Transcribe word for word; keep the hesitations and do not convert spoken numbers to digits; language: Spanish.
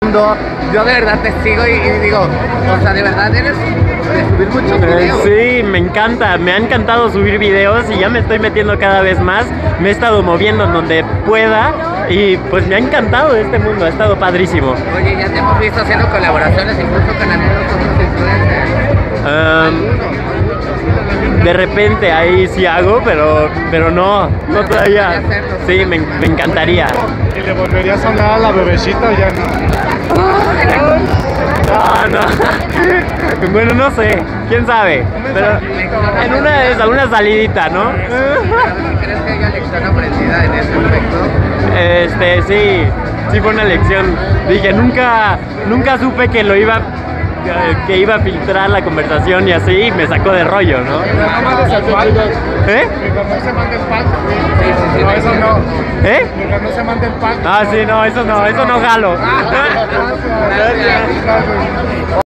Yo de verdad te sigo y, y digo, o sea, de verdad eres de subir muchos videos. Sí, me encanta, me ha encantado subir videos y ya me estoy metiendo cada vez más. Me he estado moviendo en donde pueda y pues me ha encantado este mundo, ha estado padrísimo. Oye, ya te hemos visto haciendo colaboraciones incluso con algunos otros influencers. Um, de repente ahí sí hago, pero, pero no, no todavía. Sí, me, me encantaría. ¿Y le volverías a hablar a la bebecita o ya no? No, no. Bueno, no sé, quién sabe. Pero en una de esas, una salidita, ¿no? ¿Crees que haya lección aprendida en ese aspecto? Este, sí, sí fue una lección. Dije, nunca, nunca supe que lo iba, que iba a filtrar la conversación y así, y me sacó de rollo, ¿no? ¿Eh? No se manda el pack. Sí, sí, sí. No, eso no. ¿Eh? No se manda el pack. Ah, sí, no, eso no, eso no jalo. Gracias. Gracias.